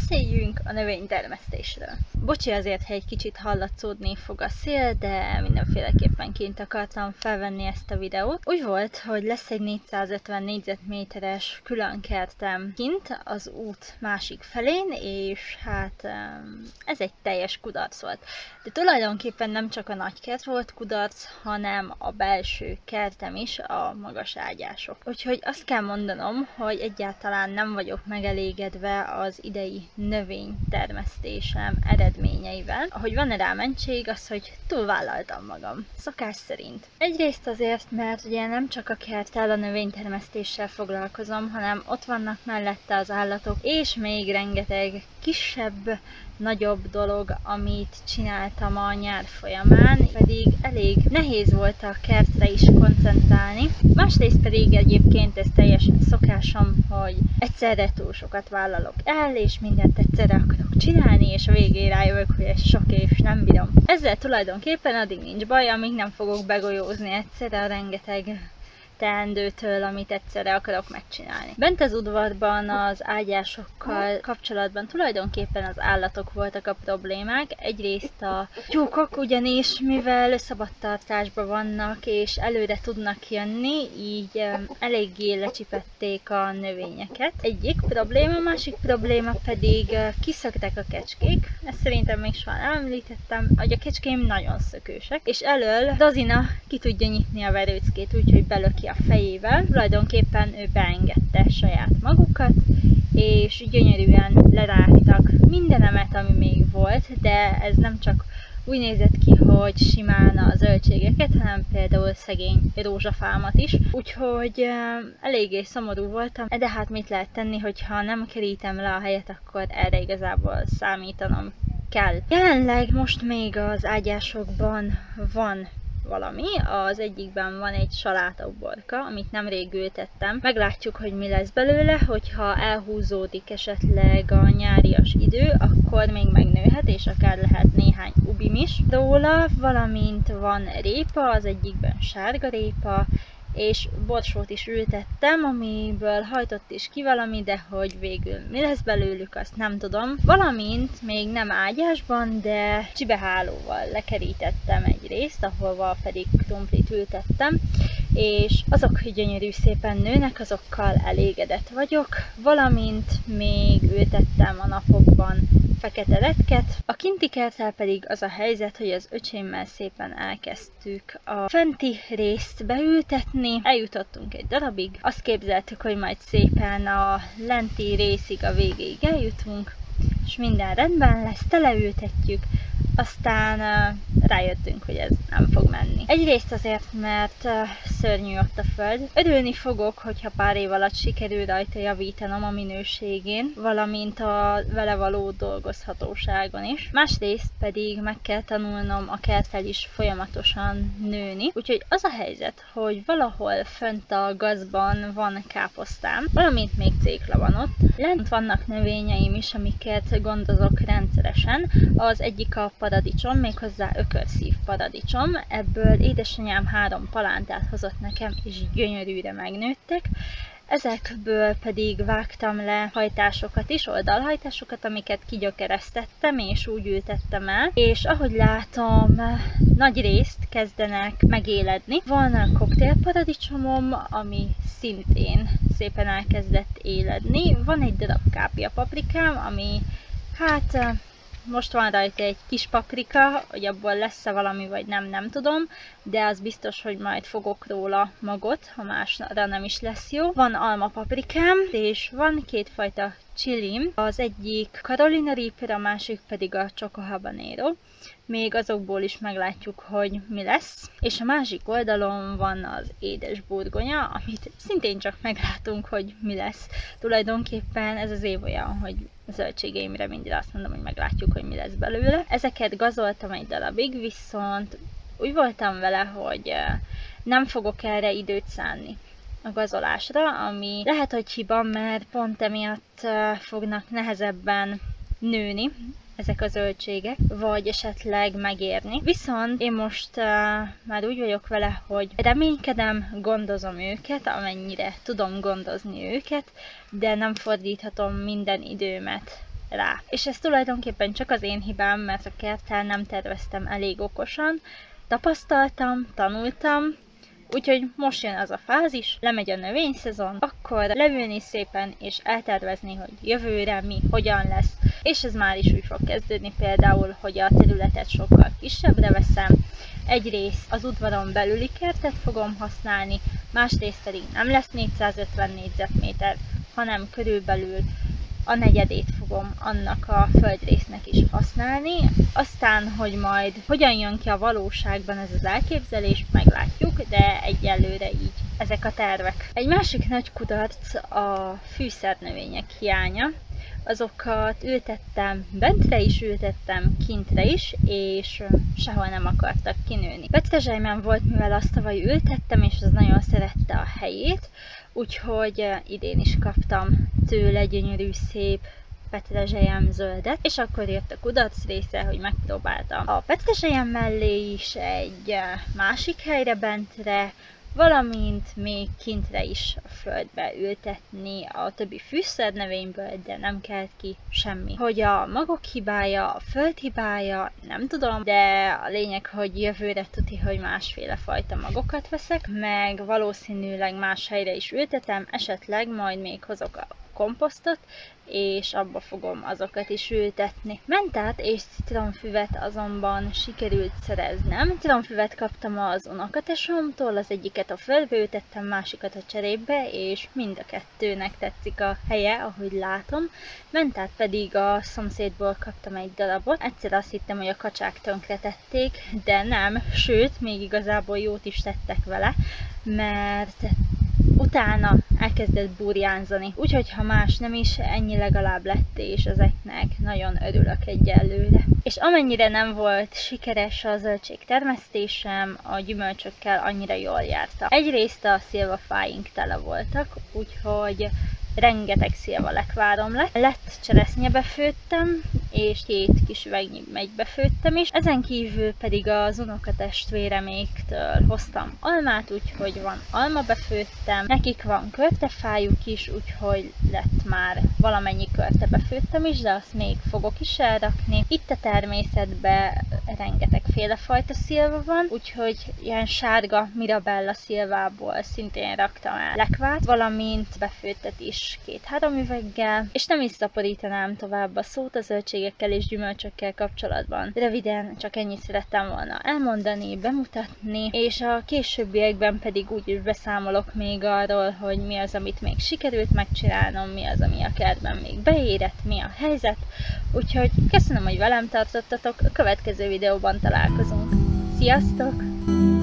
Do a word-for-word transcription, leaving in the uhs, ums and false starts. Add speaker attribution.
Speaker 1: beszéljünk a növénytermesztésről. Bocsi azért, ha egy kicsit hallatszódni fog a szél, de mindenféleképpen kint akartam felvenni ezt a videót. Úgy volt, hogy lesz egy négyszázötven négyzetméteres külön kertem kint az út másik felén, és hát ez egy teljes kudarc volt. De tulajdonképpen nem csak a nagy kert volt kudarc, hanem a belső kertem is, a magas ágyások. Úgyhogy azt kell mondanom, hogy egyáltalán nem vagyok megelégedve az idei növénytermesztésem eredményeivel. Ahogy van rá mentség, az, hogy túlvállaltam magam. Szokás szerint. Egyrészt azért, mert ugye nem csak a kerttel, a növénytermesztéssel foglalkozom, hanem ott vannak mellette az állatok, és még rengeteg kisebb, nagyobb dolog, amit csináltam a nyár folyamán, pedig elég nehéz volt a kertre is koncentrálni. Másrészt pedig egyébként ez teljesen szokásom, hogy egyszerre túl sokat vállalok el, és mindent egyszerre akarok csinálni, és a végén rájövök, hogy ez sok és nem bírom. Ezzel tulajdonképpen addig nincs baj, amíg nem fogok begolyózni egyszerre a rengeteg teendőtől, amit egyszerre akarok megcsinálni. Bent az udvarban az ágyásokkal kapcsolatban tulajdonképpen az állatok voltak a problémák. Egyrészt a tyúkok, ugyanis mivel szabadtartásban vannak és előre tudnak jönni, így eléggé lecsipették a növényeket. Egyik probléma, másik probléma pedig kiszöktek a kecskék. Ezt szerintem még soha nem említettem, hogy a kecskéim nagyon szökősek, és elől Dazina ki tudja nyitni a verőckét, úgyhogy belöki a fejével. Tulajdonképpen ő beengedte saját magukat, és gyönyörűen lerágtak mindenemet, ami még volt, de ez nem csak úgy nézett ki, hogy simán a zöldségeket, hanem például szegény rózsafámat is. Úgyhogy uh, eléggé szomorú voltam, de hát mit lehet tenni, hogyha nem kerítem le a helyet, akkor erre igazából számítanom kell. Jelenleg most még az ágyásokban van valami. Az egyikben van egy salátaborka, amit nemrég ültettem. Meglátjuk, hogy mi lesz belőle, hogyha elhúzódik esetleg a nyárias idő, akkor még megnőhet, és akár lehet néhány ubim is róla, valamint van répa, az egyikben sárga répa, és borsót is ültettem, amiből hajtott is ki valami, de hogy végül mi lesz belőlük, azt nem tudom. Valamint még nem ágyásban, de csibehálóval lekerítettem egy részt, ahol pedig krumplit ültettem, és azok gyönyörű szépen nőnek, azokkal elégedett vagyok. Valamint még ültettem a napokban fekete retket. A kinti kerttel pedig az a helyzet, hogy az öcsémmel szépen elkezdtük a fenti részt beültetni. Eljutottunk egy darabig, azt képzeltük, hogy majd szépen a lenti részig, a végéig eljutunk, és minden rendben lesz, teleültetjük, aztán uh, rájöttünk, hogy ez nem fog menni. Egyrészt azért, mert uh, szörnyű ott a föld. Örülni fogok, hogyha pár év alatt sikerül rajta javítanom a minőségén, valamint a vele való dolgozhatóságon is. Másrészt pedig meg kell tanulnom a kerttel is folyamatosan nőni. Úgyhogy az a helyzet, hogy valahol fönt a gazban van káposztám, valamint még cékla van ott. Lent vannak növényeim is, amiket gondozok rendszeresen. Az egyik a paradicsom, méghozzá ökörszív paradicsom. Ebből édesanyám három palántát hozott nekem, és gyönyörűre megnőttek. Ezekből pedig vágtam le hajtásokat is, oldalhajtásokat, amiket kigyökeresztettem, és úgy ültettem el. És ahogy látom, nagy részt kezdenek megéledni. Van koktélparadicsomom, ami szintén szépen elkezdett éledni. Van egy darab kápia paprikám, ami hát most van rajta egy kis paprika, hogy abból lesz-e valami, vagy nem, nem tudom, de az biztos, hogy majd fogok róla magot, ha másra nem is lesz jó. Van alma paprikám, és van kétfajta chilim, az egyik Carolina Reaper, a másik pedig a Choco Habanero. Még azokból is meglátjuk, hogy mi lesz. És a másik oldalon van az édes burgonya, amit szintén csak meglátunk, hogy mi lesz. Tulajdonképpen ez az év olyan, hogy a zöldségeimre mindig azt mondom, hogy meglátjuk, hogy mi lesz belőle. Ezeket gazoltam egy darabig, viszont úgy voltam vele, hogy nem fogok erre időt szánni a gazolásra, ami lehet, hogy hiba, mert pont emiatt fognak nehezebben nőni ezek a zöldségek, vagy esetleg megérni. Viszont én most uh, már úgy vagyok vele, hogy reménykedem, gondozom őket, amennyire tudom gondozni őket, de nem fordíthatom minden időmet rá. És ez tulajdonképpen csak az én hibám, mert a kerttel nem terveztem elég okosan, tapasztaltam, tanultam, úgyhogy most jön az a fázis, lemegy a növényszezon, akkor leülni szépen és eltervezni, hogy jövőre mi, hogyan lesz, és ez már is úgy fog kezdődni például, hogy a területet sokkal kisebbre veszem, egyrészt az udvaron belüli kertet fogom használni, másrészt pedig nem lesz négyszázötven négyzetméter, hanem körülbelül a negyedét fogom annak a földrésznek is használni. Aztán, hogy majd hogyan jön ki a valóságban ez az elképzelés, meglátjuk, de egyelőre így ezek a tervek. Egy másik nagy kudarc a fűszernövények hiánya. Azokat ültettem, bentre is ültettem, kintre is, és sehol nem akartak kinőni. Petrezselymen volt, mivel azt tavaly ültettem, és az nagyon szerette a helyét, úgyhogy idén is kaptam tőle gyönyörű, szép petrezselyem zöldet, és akkor jött a kudarc része, hogy megpróbáltam a petrezselyem mellé is egy másik helyre bentre, valamint még kintre is a földbe ültetni a többi fűszernövényből, de nem kelt ki semmi. Hogy a magok hibája, a föld hibája, nem tudom, de a lényeg, hogy jövőre tuti, hogy másféle fajta magokat veszek, meg valószínűleg más helyre is ültetem, esetleg majd még hozok a komposztot, és abba fogom azokat is ültetni. Mentát és citromfüvet azonban sikerült szereznem. Citromfüvet kaptam az unokatesomtól, az egyiket a földbe ültettem, másikat a cserébe, és mind a kettőnek tetszik a helye, ahogy látom. Mentát pedig a szomszédból kaptam egy darabot. Egyszer azt hittem, hogy a kacsák tönkretették, de nem, sőt, még igazából jót is tettek vele, mert utána elkezdett burjánzani. Úgyhogy ha más nem is, ennyi legalább lett, és ezeknek nagyon örülök egyelőre. És amennyire nem volt sikeres a zöldség termesztésem, a gyümölcsökkel annyira jól jártam. Egyrészt a szilvafáink tele voltak, úgyhogy rengeteg szilvalekvárom lett. Lett cseresznye főttem, és két kis üvegnyi megybe főttem is. Ezen kívül pedig az unokatestvéreméktől hoztam almát, úgyhogy van alma befőttem. Nekik van körtefájuk is, úgyhogy lett már valamennyi körte befőttem is, de azt még fogok is elrakni. Itt a természetben rengetegféle fajta szilva van, úgyhogy ilyen sárga Mirabella szilvából szintén raktam el lekvárt, valamint befőttet is két-három üveggel, és nem is szaporítanám tovább a szót a zöldségekkel és gyümölcsökkel kapcsolatban. Röviden csak ennyit szerettem volna elmondani, bemutatni, és a későbbiekben pedig úgy is beszámolok még arról, hogy mi az, amit még sikerült megcsinálnom, mi az, ami a kertben még beérett, mi a helyzet. Úgyhogy köszönöm, hogy velem tartottatok, a következő videóban találkozunk. Sziasztok!